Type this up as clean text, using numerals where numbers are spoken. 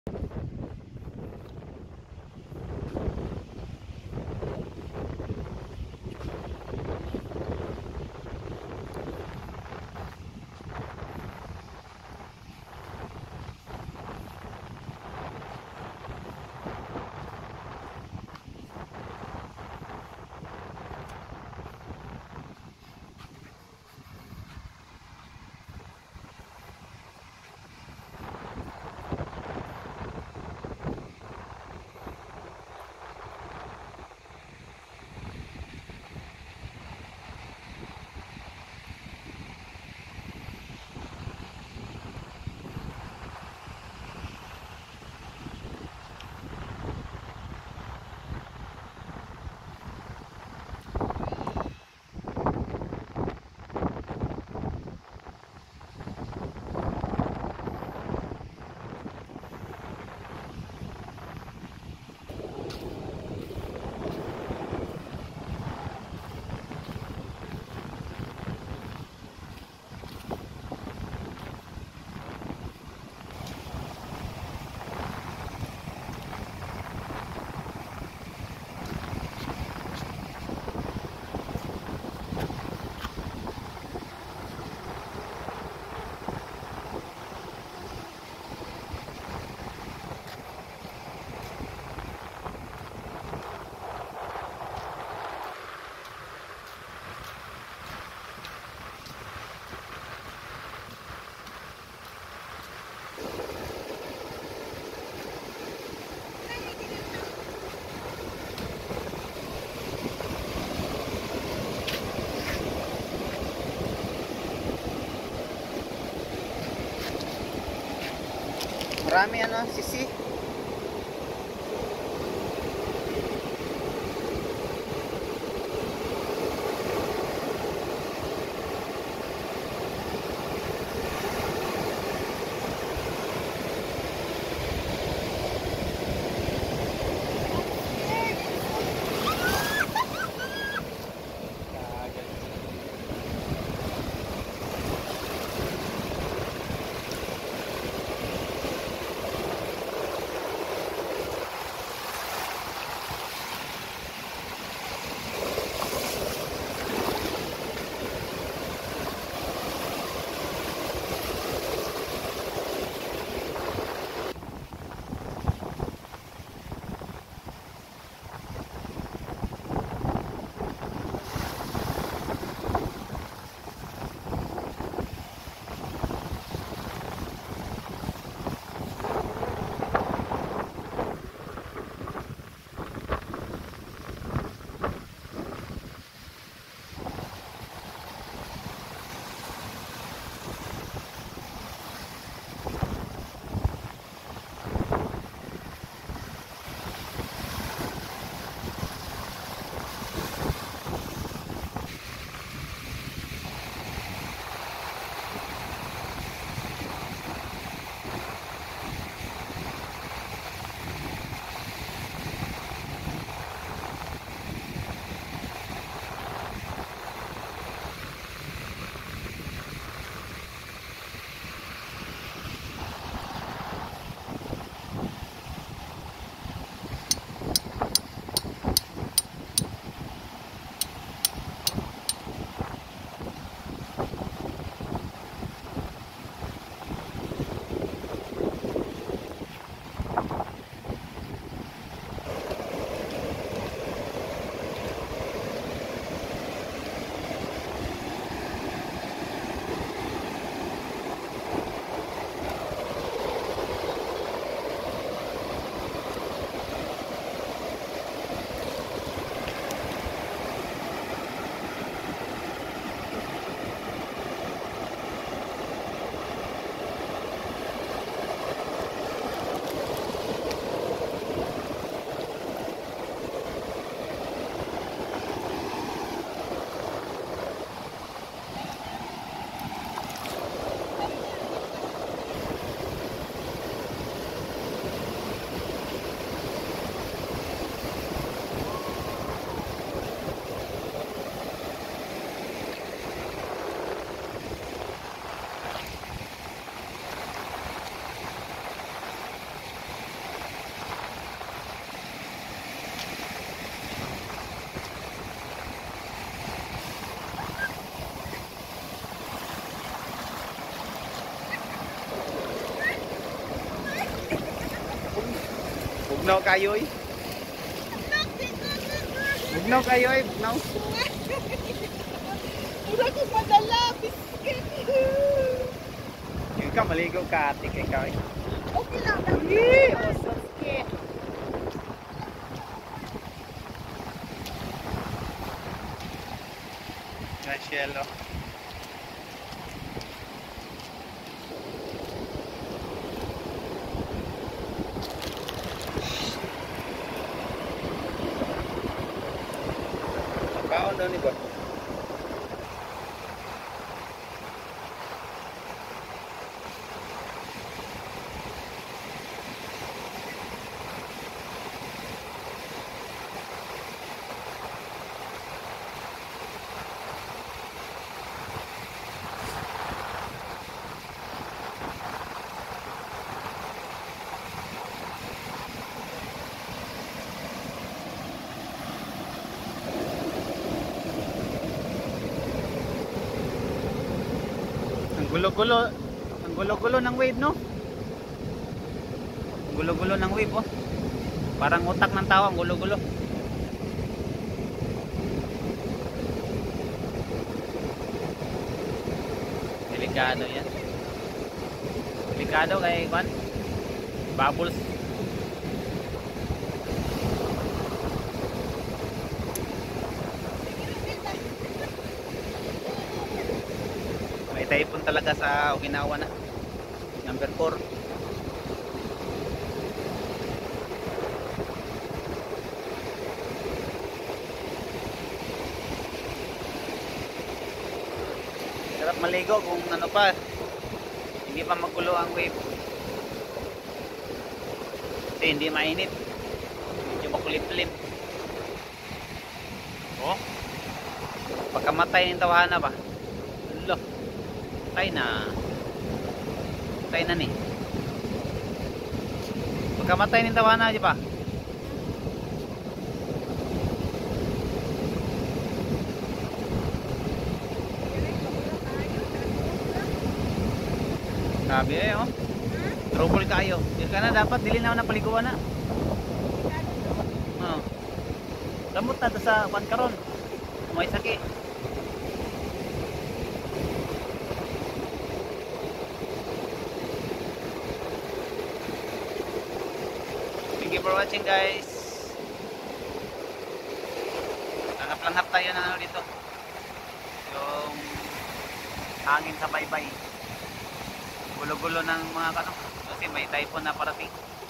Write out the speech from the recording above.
Marami ano, sisi. Bugnaw kayo eh. Bugnaw kayo eh, bugnaw. Mura ko padala, biscuit. Yung ka, maligo ka ate kay ka eh. Okay lang daw. Biscuit. Gracielo. Kaon daw ni ba? Ang gulo-gulo ng wave, no? Ang gulo-gulo ng wave, oh. Parang utak ng tao, ang gulo-gulo. Delikado yan. Delikado kay Juan. Bubbles. May typhoon talaga sa Okinawa na. Number 4. Sarap maligo kung ano pa, hindi pa magulo ang wave. Kasi hindi mainit. Medyo makulimlim. Oh. Pagkamatay ng tawhana ba? Lo. Patay na. Patay na ni. Pagkamatay ng tawhana, di ba? Sabi eh, oh. Trouble kayo. Dili ka na dapat, dili na napaliguan na. Oh. Gamot na sa pankaron. May sakit. Thank you for watching, guys. Langhap-langhap tayo ng ano dito. Yung hangin sa baybay. Gulo-gulo ng mga kasi may typhoon na parating.